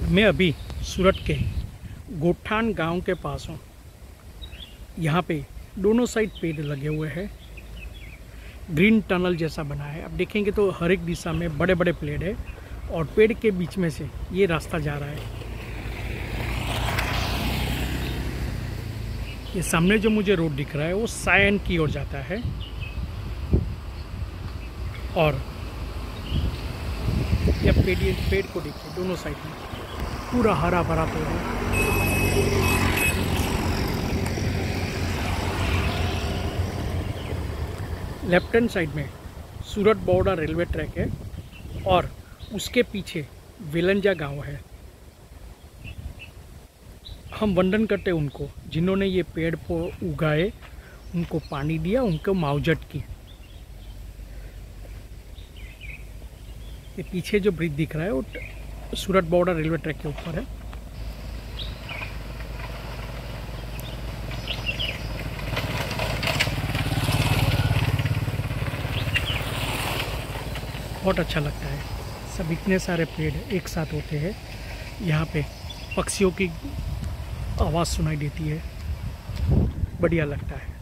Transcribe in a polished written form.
मैं अभी सूरत के गोठान गांव के पास हूँ। यहाँ पे दोनों साइड पेड़ लगे हुए हैं, ग्रीन टनल जैसा बना है। अब देखेंगे तो हर एक दिशा में बड़े बड़े पेड़ है और पेड़ के बीच में से ये रास्ता जा रहा है। ये सामने जो मुझे रोड दिख रहा है वो सायन की ओर जाता है और ये पेड़ को देखिए, दोनों साइड में पूरा हरा भरा पेड़ है। लेफ्ट हैंड साइड में सूरत बॉर्डर रेलवे ट्रैक है और उसके पीछे वेलंजा गांव है। हम वंदन करते हैं उनको जिन्होंने ये पेड़ को उगाए, उनको पानी दिया, उनको मावजत की। ये पीछे जो ब्रिज दिख रहा है वो सूरत बॉर्डर रेलवे ट्रैक के ऊपर है। बहुत अच्छा लगता है, सब इतने सारे पेड़ एक साथ होते हैं। यहाँ पे पक्षियों की आवाज़ सुनाई देती है, बढ़िया लगता है।